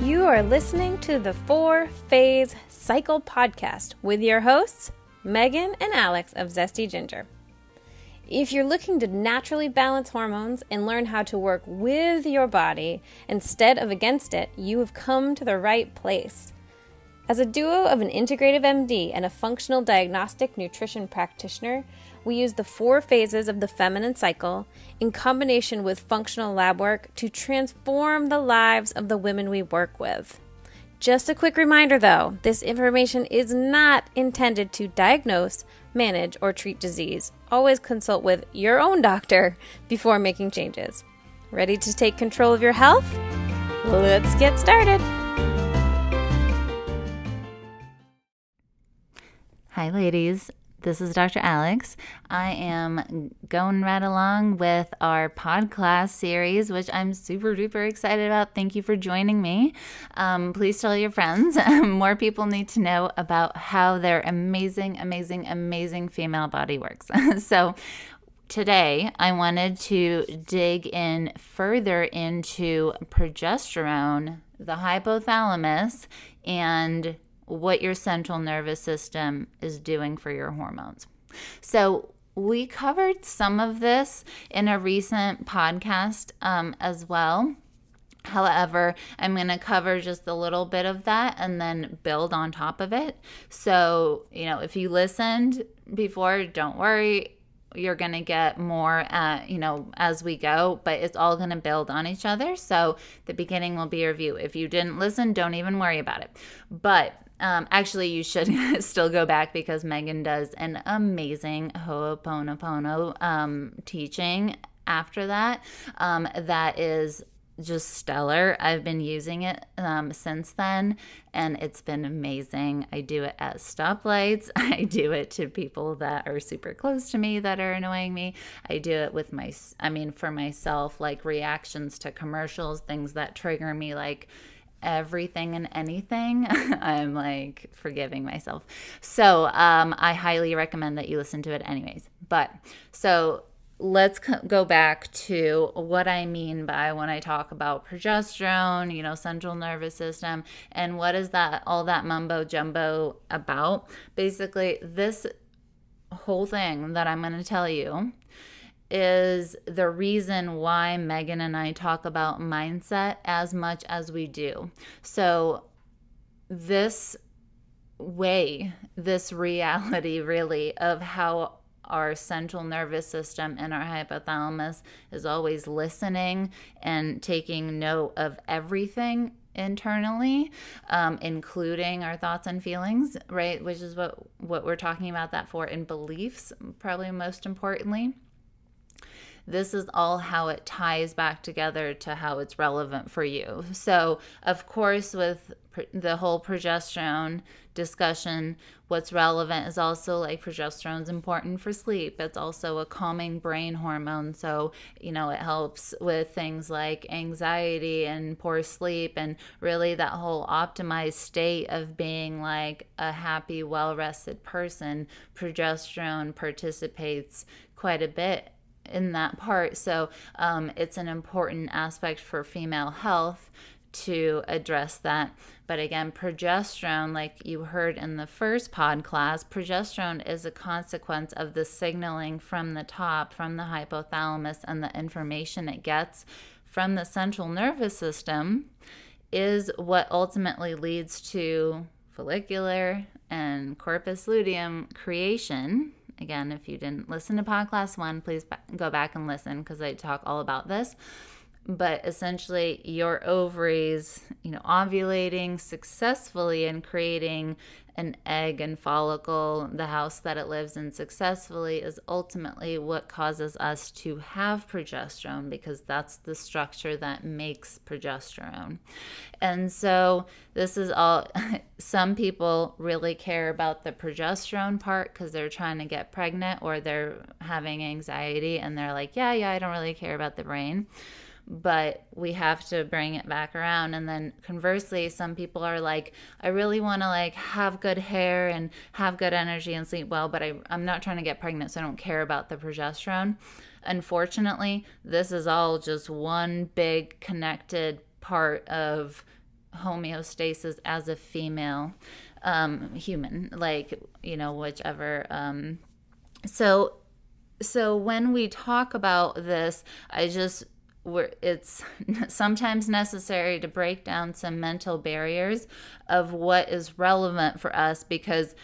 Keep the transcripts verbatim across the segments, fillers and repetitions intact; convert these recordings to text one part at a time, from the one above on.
You are listening to the Four Phase Cycle Podcast with your hosts, Megan and Alex of Zesty Ginger. If you're looking to naturally balance hormones and learn how to work with your body instead of against it, you have come to the right place. As a duo of an integrative M D and a functional diagnostic nutrition practitioner, we use the four phases of the feminine cycle in combination with functional lab work to transform the lives of the women we work with. Just a quick reminder though, this information is not intended to diagnose, manage, or treat disease. Always consult with your own doctor before making changes. Ready to take control of your health? Let's get started. Hi ladies, this is Doctor Alex. I am going right along with our podcast series, which I'm super duper excited about. Thank you for joining me. Um, please tell your friends. More people need to know about how their amazing, amazing, amazing female body works. So today I wanted to dig in further into progesterone, the hypothalamus, and what your central nervous system is doing for your hormones. So we covered some of this in a recent podcast um, as well. However, I'm going to cover just a little bit of that and then build on top of it. So, you know, if you listened before, don't worry. You're going to get more, uh, you know, as we go, but it's all going to build on each other. So the beginning will be a review. If you didn't listen, don't even worry about it. But Um, actually, you should still go back because Megan does an amazing Ho'oponopono um, teaching after that. Um, that is just stellar. I've been using it um, since then, and it's been amazing. I do it at stoplights. I do it to people that are super close to me that are annoying me. I do it with my, I mean, for myself, like reactions to commercials, things that trigger me, like everything and anything. I'm like forgiving myself. So um, I highly recommend that you listen to it anyways. But so let's go back to what I mean by when I talk about progesterone, you know, central nervous system, and what is that, all that mumbo jumbo about. Basically, this whole thing that I'm going to tell you is the reason why Megan and I talk about mindset as much as we do. So this way, this reality really of how our central nervous system and our hypothalamus is always listening and taking note of everything internally, um, including our thoughts and feelings, right? Which is what, what we're talking about that for, and beliefs, probably most importantly. This is all how it ties back together to how it's relevant for you. So, of course, with pr- the whole progesterone discussion, what's relevant is also like progesterone's important for sleep. It's also a calming brain hormone. So, you know, it helps with things like anxiety and poor sleep, and really that whole optimized state of being like a happy, well-rested person. Progesterone participates quite a bit in that part. So um, it's an important aspect for female health to address that. But again, progesterone, like you heard in the first pod class, progesterone is a consequence of the signaling from the top, from the hypothalamus, and the information it gets from the central nervous system is what ultimately leads to follicular and corpus luteum creation. Again, if you didn't listen to podcast one, please go back and listen because I talk all about this. But essentially, your ovaries, you know, ovulating successfully and creating an egg and follicle, the house that it lives in successfully, is ultimately what causes us to have progesterone, because that's the structure that makes progesterone. And so this is all, some people really care about the progesterone part because they're trying to get pregnant or they're having anxiety and they're like, yeah, yeah, I don't really care about the brain. But we have to bring it back around. And then conversely, some people are like, I really want to like have good hair and have good energy and sleep well, but I, I'm not trying to get pregnant, so I don't care about the progesterone. Unfortunately, this is all just one big connected part of homeostasis as a female um, human, like, you know, whichever. Um, so, so when we talk about this, I just, we're, it's sometimes necessary to break down some mental barriers of what is relevant for us, because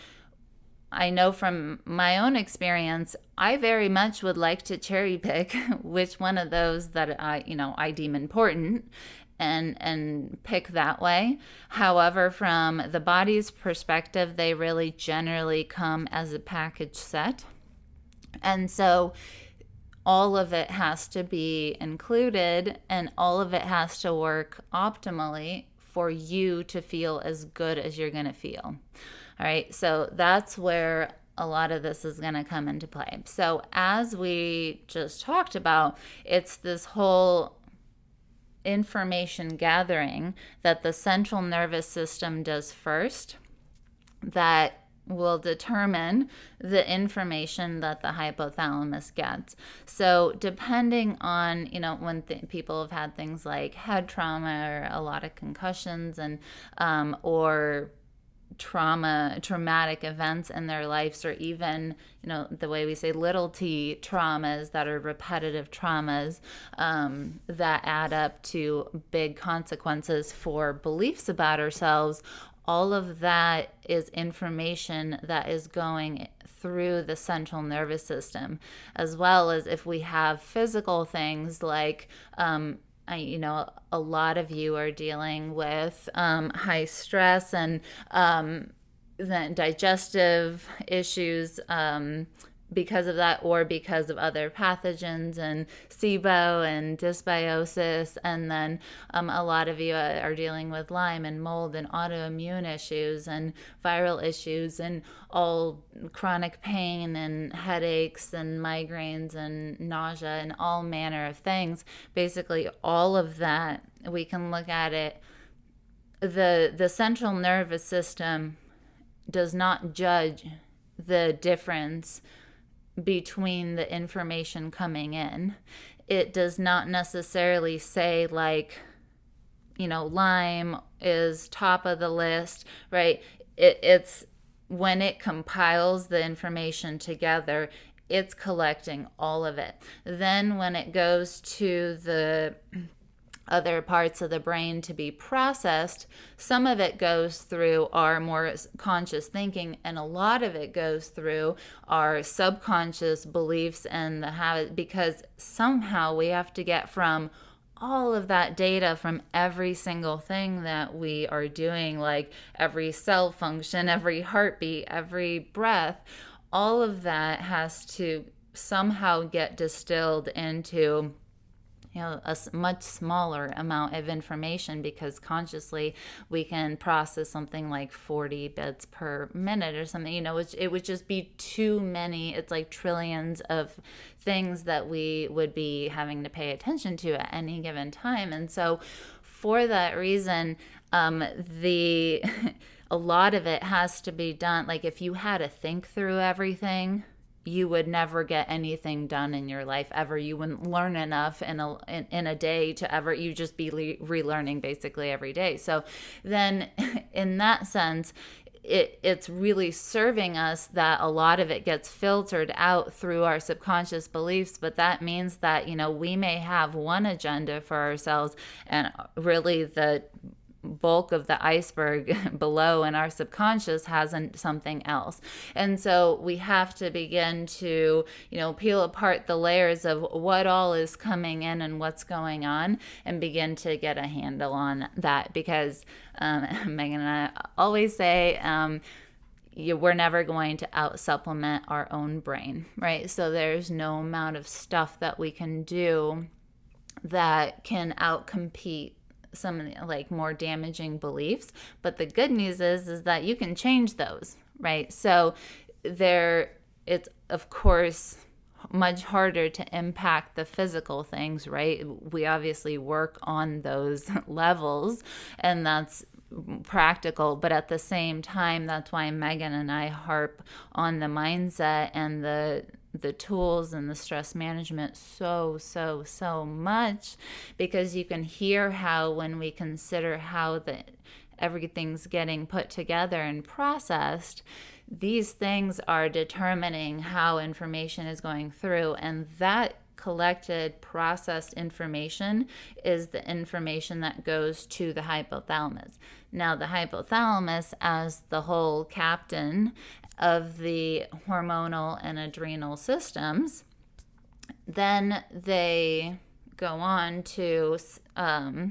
I know from my own experience, I very much would like to cherry pick which one of those that I, you know, I deem important and and pick that way. However, from the body's perspective, they really generally come as a package set. And so all of it has to be included, and all of it has to work optimally for you to feel as good as you're going to feel. All right, so that's where a lot of this is going to come into play. So as we just talked about, it's this whole information gathering that the central nervous system does first that will determine the information that the hypothalamus gets. So depending on, you know, when th- people have had things like head trauma or a lot of concussions and um, or trauma, traumatic events in their lives, or even, you know, the way we say little t traumas that are repetitive traumas um, that add up to big consequences for beliefs about ourselves. All of that is information that is going through the central nervous system, as well as if we have physical things like, um, I, you know, a lot of you are dealing with um, high stress and um, then digestive issues um, because of that, or because of other pathogens and S I B O and dysbiosis. And then um, a lot of you are dealing with Lyme and mold and autoimmune issues and viral issues and all chronic pain and headaches and migraines and nausea and all manner of things. Basically, all of that, we can look at it. The, the central nervous system does not judge the difference between the information coming in. It does not necessarily say, like, you know, Lyme is top of the list, right? It, it's when it compiles the information together, it's collecting all of it. Then when it goes to the other parts of the brain to be processed, some of it goes through our more conscious thinking, and a lot of it goes through our subconscious beliefs and the habit, because somehow we have to get from all of that data from every single thing that we are doing, like every cell function, every heartbeat, every breath, all of that has to somehow get distilled into, you know, a much smaller amount of information, because consciously we can process something like forty bits per minute or something, you know, which it would just be too many. It's like trillions of things that we would be having to pay attention to at any given time. And so for that reason, um, the a lot of it has to be done. Like if you had to think through everything, you would never get anything done in your life ever. You wouldn't learn enough in a in, in a day to ever, you just be le- relearning basically every day. So then in that sense, it it's really serving us that a lot of it gets filtered out through our subconscious beliefs. But that means that, you know, we may have one agenda for ourselves, and really the bulk of the iceberg below in our subconscious has something else. And so we have to begin to, you know, peel apart the layers of what all is coming in and what's going on, and begin to get a handle on that. Because um, Megan and I always say, um, You, we're never going to out supplement our own brain, right? So there's no amount of stuff that we can do that can outcompete some of the like more damaging beliefs. But the good news is is that you can change those, right? So there, it's of course much harder to impact the physical things, right? We obviously work on those levels, and that's practical. But at the same time, that's why Megan and I harp on the mindset and the the tools and the stress management so, so, so much, because you can hear how when we consider how the everything's getting put together and processed, these things are determining how information is going through, and that collected, processed information is the information that goes to the hypothalamus. Now, the hypothalamus, as the whole captain of the hormonal and adrenal systems, then they go on to um,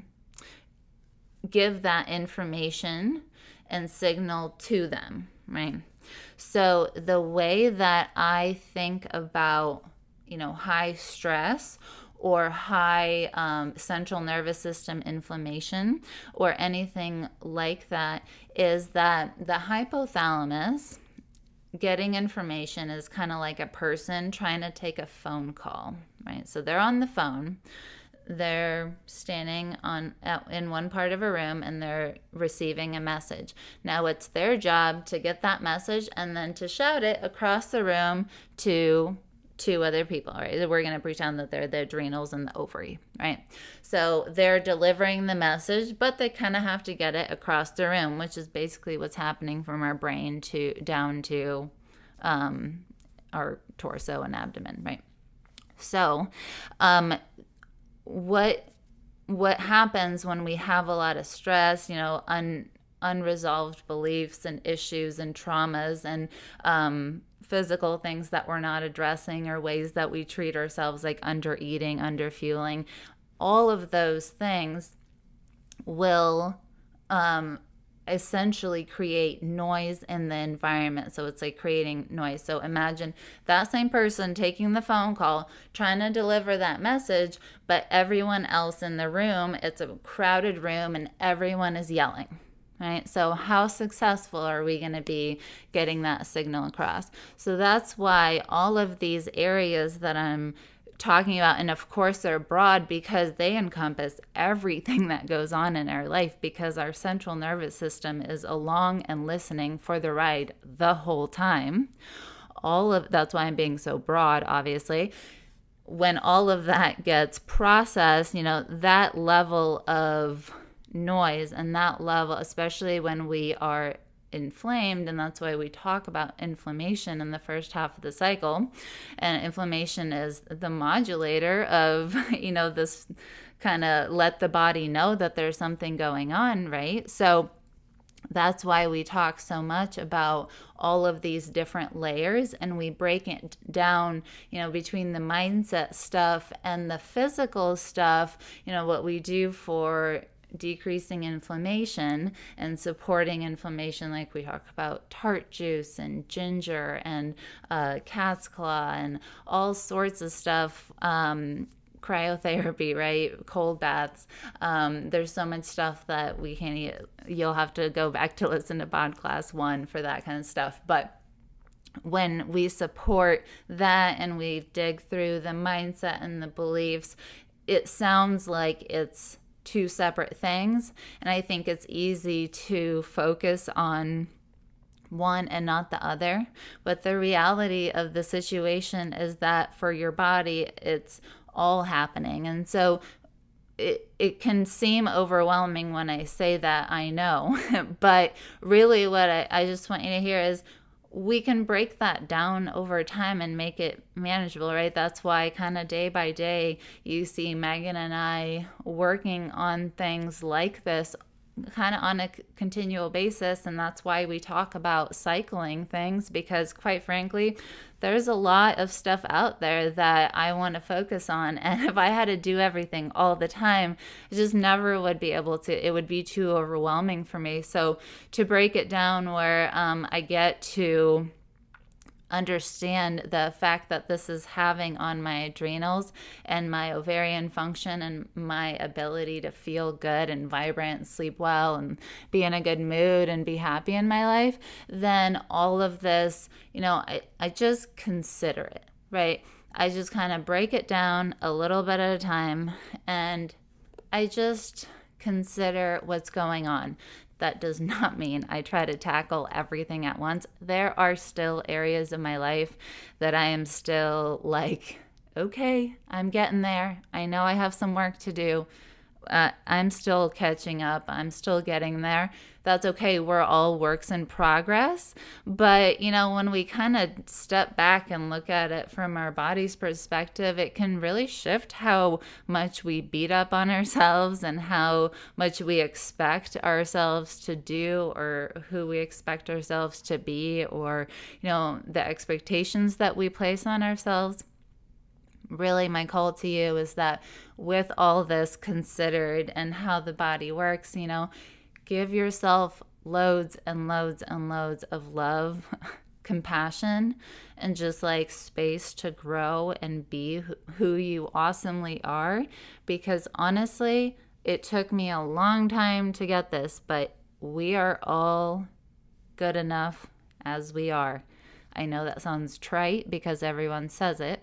give that information and signal to them, right? So the way that I think about, you know, high stress or high um, central nervous system inflammation or anything like that is that the hypothalamus getting information is kind of like a person trying to take a phone call, right? So they're on the phone, they're standing on in one part of a room and they're receiving a message. Now it's their job to get that message and then to shout it across the room to two other people, right? We're going to pretend that they're the adrenals and the ovary, right? So they're delivering the message, but they kind of have to get it across the room, which is basically what's happening from our brain to down to um, our torso and abdomen, right? So um, what what happens when we have a lot of stress, you know, un, unresolved beliefs and issues and traumas and um, physical things that we're not addressing, or ways that we treat ourselves, like under eating, under fueling, all of those things will um, essentially create noise in the environment. So it's like creating noise. So imagine that same person taking the phone call, trying to deliver that message, but everyone else in the room, it's a crowded room and everyone is yelling. Right? So how successful are we going to be getting that signal across? So that's why all of these areas that I'm talking about, and of course they're broad because they encompass everything that goes on in our life, because our central nervous system is along and listening for the ride the whole time. All of that's why I'm being so broad, obviously. When all of that gets processed, you know, that level of noise and that level, especially when we are inflamed, and that's why we talk about inflammation in the first half of the cycle. And inflammation is the modulator of, you know, this kind of let the body know that there's something going on, right? So that's why we talk so much about all of these different layers, and we break it down, you know, between the mindset stuff and the physical stuff, you know, what we do for decreasing inflammation and supporting inflammation, like we talk about tart juice and ginger and uh, cat's claw and all sorts of stuff, um, cryotherapy, right? Cold baths. Um, there's so much stuff that we can't eat. You'll have to go back to listen to pod class one for that kind of stuff. But when we support that and we dig through the mindset and the beliefs, it sounds like it's two separate things, and I think it's easy to focus on one and not the other. But the reality of the situation is that for your body, it's all happening. And so it, it can seem overwhelming when I say that, I know. But really what I, I just want you to hear is we can break that down over time and make it manageable, right? That's why kind of day by day you see Megan and I working on things like this kind of on a continual basis. And that's why we talk about cycling things, because quite frankly, there's a lot of stuff out there that I want to focus on. And if I had to do everything all the time, I just never would be able to. It would be too overwhelming for me. So to break it down where um, I get to understand the fact that this is having on my adrenals and my ovarian function and my ability to feel good and vibrant and sleep well and be in a good mood and be happy in my life, then all of this, you know, I, I just consider it, right? I just kind of break it down a little bit at a time, and I just consider what's going on. that does not mean I try to tackle everything at once. There are still areas of my life that I am still like, okay, I'm getting there. I know I have some work to do. Uh, I'm still catching up. I'm still getting there. That's okay. We're all works in progress. But, you know, when we kind of step back and look at it from our body's perspective, it can really shift how much we beat up on ourselves and how much we expect ourselves to do, or who we expect ourselves to be, or, you know, the expectations that we place on ourselves. Really, my call to you is that with all this considered and how the body works, you know, give yourself loads and loads and loads of love, compassion, and just like space to grow and be who you awesomely are. Because honestly, it took me a long time to get this, but we are all good enough as we are. I know that sounds trite because everyone says it.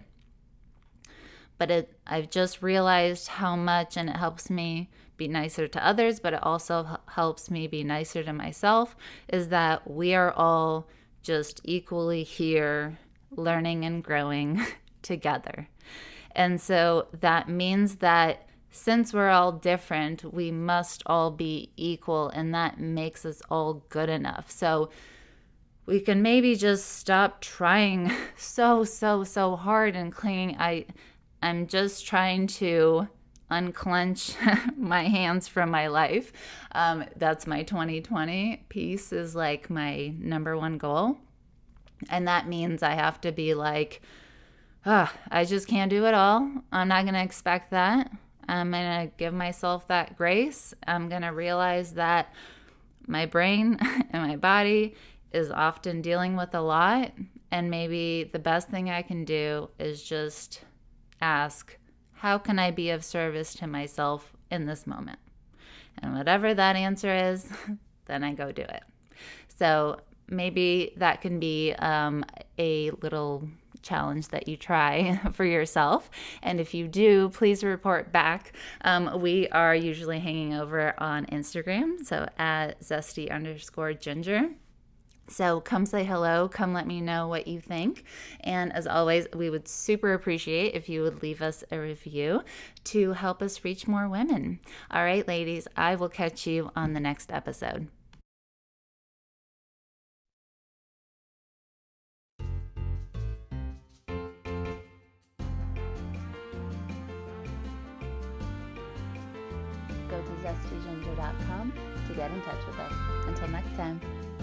But it, I've just realized how much, and it helps me be nicer to others, but it also helps me be nicer to myself, is that we are all just equally here learning and growing together. And so that means that since we're all different, we must all be equal, and that makes us all good enough. So we can maybe just stop trying so, so, so hard and clinging. I... I'm just trying to unclench my hands from my life. Um, that's my twenty twenty piece, is like my number one goal. And that means I have to be like, oh, I just can't do it all. I'm not going to expect that. I'm going to give myself that grace. I'm going to realize that my brain and my body is often dealing with a lot. And maybe the best thing I can do is just ask, how can I be of service to myself in this moment? And whatever that answer is, then I go do it. So maybe that can be um, a little challenge that you try for yourself. And if you do, please report back. Um, we are usually hanging over on Instagram, so at zesty underscore ginger. So come say hello, come let me know what you think. And as always, we would super appreciate if you would leave us a review to help us reach more women. All right, ladies, I will catch you on the next episode. Go to zesty ginger dot com to get in touch with us. Until next time.